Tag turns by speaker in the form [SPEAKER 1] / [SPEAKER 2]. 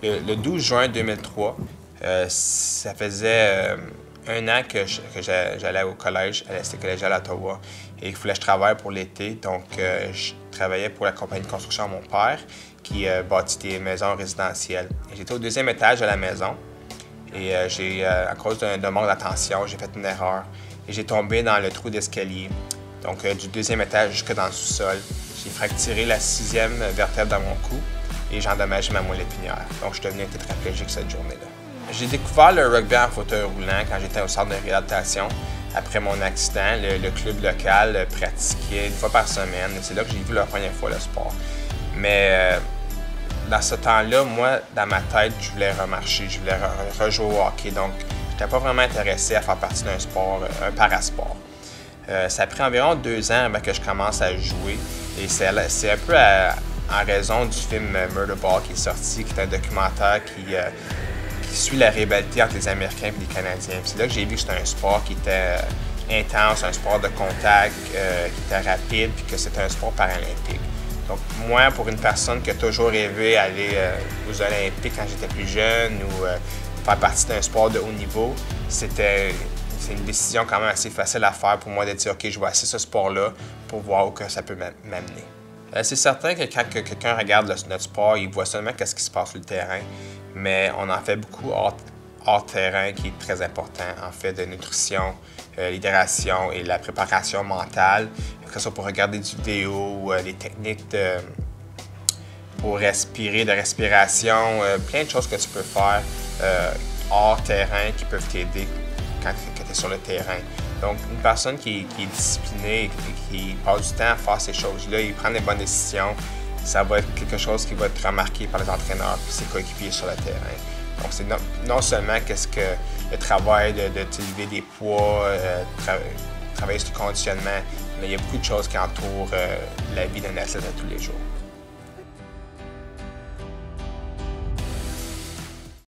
[SPEAKER 1] Le 12 juin 2003, ça faisait un an que j'allais au collège, à l'Institut collégial à Ottawa, et il fallait que je travaille pour l'été. Donc, je travaillais pour la compagnie de construction de mon père, qui bâtit des maisons résidentielles. J'étais au deuxième étage de la maison, et à cause d'un manque d'attention, j'ai fait une erreur, et j'ai tombé dans le trou d'escalier. Donc, du deuxième étage jusque dans le sous-sol. J'ai fracturé la 6e vertèbre dans mon cou et j'ai endommagé ma moelle épinière. Donc, je suis devenu tétraplégique cette journée-là. J'ai découvert le rugby en fauteuil roulant quand j'étais au centre de réadaptation. Après mon accident, le club local pratiquait une fois par semaine. C'est là que j'ai vu la première fois le sport. Mais dans ce temps-là, moi, dans ma tête, je voulais remarcher, je voulais rejouer au hockey. Donc, je n'étais pas vraiment intéressé à faire partie d'un sport, un parasport. Ça a pris environ 2 ans avant que je commence à jouer. Et c'est un peu en raison du film Murderball qui est sorti, qui est un documentaire qui suit la rivalité entre les Américains et les Canadiens. C'est là que j'ai vu que c'était un sport qui était intense, un sport de contact, qui était rapide, puis que c'était un sport paralympique. Donc moi, pour une personne qui a toujours rêvé d'aller aux Olympiques quand j'étais plus jeune ou faire partie d'un sport de haut niveau, c'est une décision quand même assez facile à faire pour moi de dire « OK, je vais essayer ce sport-là pour voir où que ça peut m'amener ». C'est certain que quand quelqu'un regarde notre sport, il voit seulement ce qui se passe sur le terrain, mais on en fait beaucoup hors terrain qui est très important, en fait, de nutrition, l'hydratation et la préparation mentale, que ce soit pour regarder des vidéos ou des techniques pour respirer, de respiration, plein de choses que tu peux faire hors terrain qui peuvent t'aider quand tu es sur le terrain. Donc, une personne qui est disciplinée et qui passe du temps à faire ces choses-là, il prend des bonnes décisions, ça va être quelque chose qui va être remarqué par les entraîneurs et ses coéquipiers sur le terrain. Donc, c'est non seulement le travail de lever des poids, travailler sur le conditionnement, mais il y a beaucoup de choses qui entourent la vie d'un athlète à tous les jours.